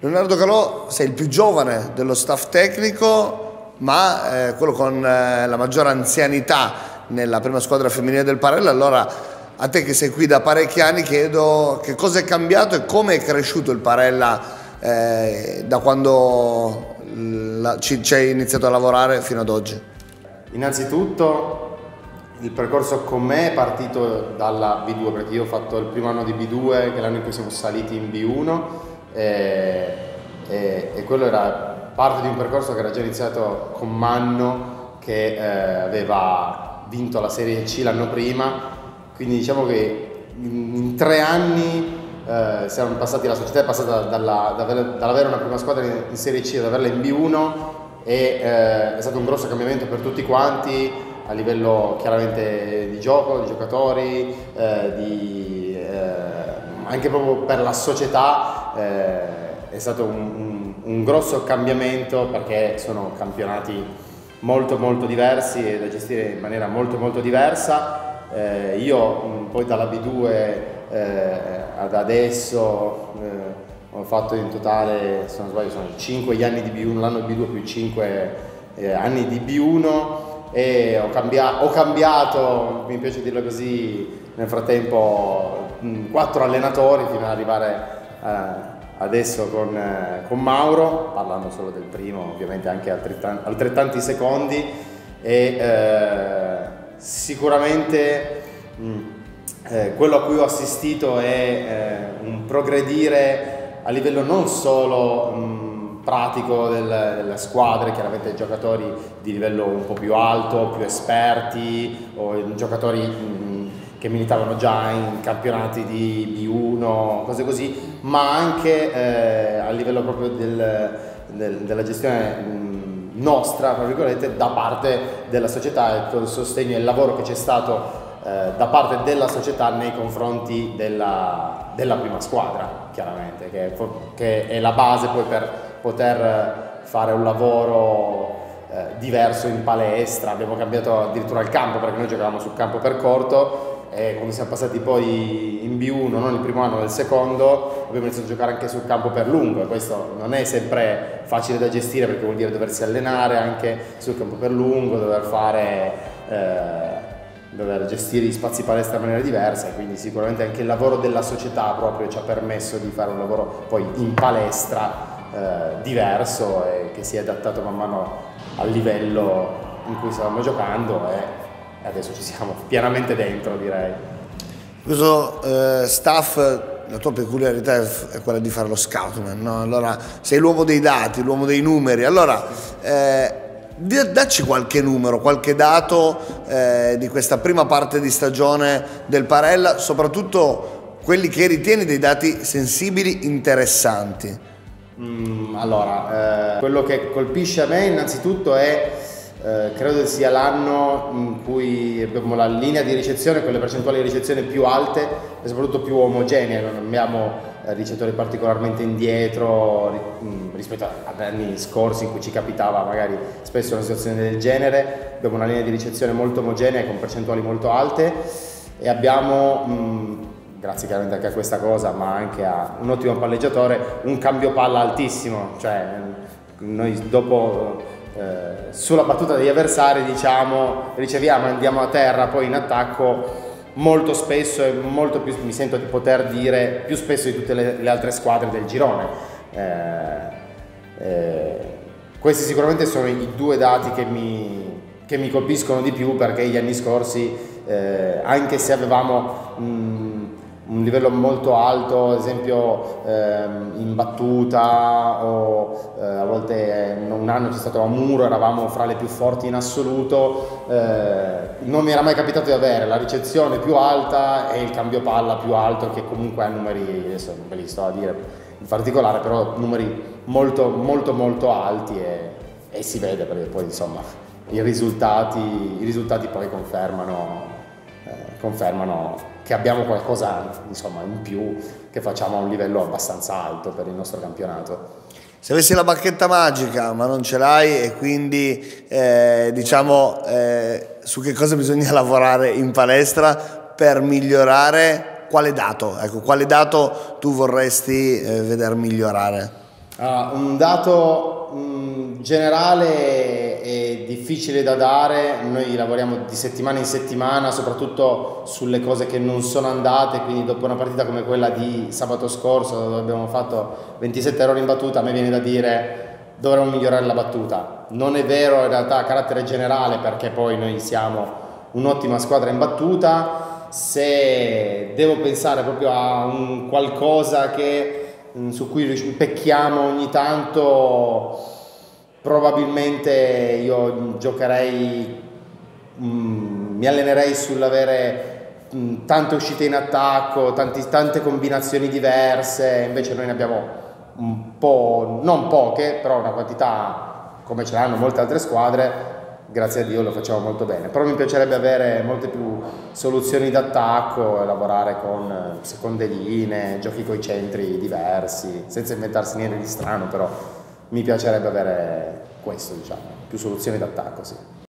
Leonardo Calò, sei il più giovane dello staff tecnico, ma quello con la maggiore anzianità nella prima squadra femminile del Parella. Allora, a te che sei qui da parecchi anni, chiedo che cosa è cambiato e come è cresciuto il Parella da quando ci hai iniziato a lavorare fino ad oggi. Innanzitutto il percorso con me è partito dalla B2, perché io ho fatto il primo anno di B2, che è l'anno in cui siamo saliti in B1, e quello era parte di un percorso che era già iniziato con Manno, che aveva vinto la Serie C l'anno prima, quindi diciamo che in 3 anni siamo passati, la società è passata dall'avere una prima squadra in Serie C ad averla in B1, e è stato un grosso cambiamento per tutti quanti, a livello chiaramente di gioco, di giocatori, anche proprio per la società. È stato un grosso cambiamento, perché sono campionati molto diversi e da gestire in maniera molto diversa. Io poi dalla B2 ad adesso ho fatto in totale, se non sbaglio, sono 5 gli anni di B1, l'anno di B2 più 5 anni di B1, e ho cambiato, mi piace dirlo così, nel frattempo 4 allenatori fino ad arrivare adesso con Mauro, parlando solo del primo, ovviamente anche altrettanti secondi, e sicuramente quello a cui ho assistito è un progredire a livello non solo pratico delle squadre, chiaramente giocatori di livello un po' più alto, più esperti, o giocatori che militavano già in campionati di B1, cose così, ma anche a livello proprio della gestione nostra, tra virgolette, da parte della società, e il sostegno e il lavoro che c'è stato da parte della società nei confronti della prima squadra, chiaramente, che è la base poi per poter fare un lavoro diverso in palestra. Abbiamo cambiato addirittura il campo, perché noi giocavamo sul campo per corto, e quando siamo passati poi in B1, non il primo anno, del secondo, abbiamo iniziato a giocare anche sul campo per lungo, e questo non è sempre facile da gestire, perché vuol dire doversi allenare anche sul campo per lungo, dover gestire gli spazi palestra in maniera diversa, e quindi sicuramente anche il lavoro della società proprio ci ha permesso di fare un lavoro poi in palestra diverso, e che si è adattato man mano al livello in cui stavamo giocando, e adesso ci siamo pienamente dentro, direi. Questo staff, la tua peculiarità è quella di fare lo scoutman, no? Allora sei l'uomo dei dati, l'uomo dei numeri. Allora dacci qualche numero, qualche dato di questa prima parte di stagione del Parella, soprattutto quelli che ritieni dei dati sensibili, interessanti. Allora, quello che colpisce a me innanzitutto è, credo sia l'anno in cui abbiamo la linea di ricezione con le percentuali di ricezione più alte e soprattutto più omogenee. Non abbiamo ricettori particolarmente indietro rispetto ad anni scorsi in cui ci capitava magari spesso una situazione del genere. Abbiamo una linea di ricezione molto omogenea con percentuali molto alte, e abbiamo, grazie chiaramente anche a questa cosa, ma anche a un ottimo palleggiatore, un cambio palla altissimo. Cioè noi dopo sulla battuta degli avversari, diciamo, riceviamo, andiamo a terra, poi in attacco molto spesso, e molto più, mi sento di poter dire, più spesso di tutte le altre squadre del girone. Questi sicuramente sono i 2 dati che mi colpiscono di più, perché gli anni scorsi, anche se avevamo un livello molto alto, ad esempio in battuta, o a volte un anno c'è stato a Muro, eravamo fra le più forti in assoluto, non mi era mai capitato di avere la ricezione più alta e il cambio palla più alto, che comunque ha numeri, adesso non ve li sto a dire in particolare, però numeri molto alti, e si vede, perché poi insomma i risultati poi confermano che abbiamo qualcosa, insomma, in più, che facciamo a un livello abbastanza alto per il nostro campionato. Se avessi la bacchetta magica, ma non ce l'hai, e quindi diciamo su che cosa bisogna lavorare in palestra per migliorare, quale dato? Ecco, quale dato tu vorresti veder migliorare? Un dato generale è difficile da dare, noi lavoriamo di settimana in settimana, soprattutto sulle cose che non sono andate, quindi dopo una partita come quella di sabato scorso dove abbiamo fatto 27 errori in battuta, a me viene da dire dovremmo migliorare la battuta. Non è vero in realtà a carattere generale, perché poi noi siamo un'ottima squadra in battuta. Se devo pensare proprio a un qualcosa su cui pecchiamo ogni tanto, probabilmente io giocherei, mi allenerei sull'avere tante uscite in attacco, tante combinazioni diverse. Invece noi ne abbiamo un po', non poche, però una quantità come ce l'hanno molte altre squadre. Grazie a Dio lo facciamo molto bene, però mi piacerebbe avere molte più soluzioni d'attacco e lavorare con seconde linee, giochi coi centri diversi, senza inventarsi niente di strano, però mi piacerebbe avere questo, diciamo, più soluzioni d'attacco, sì.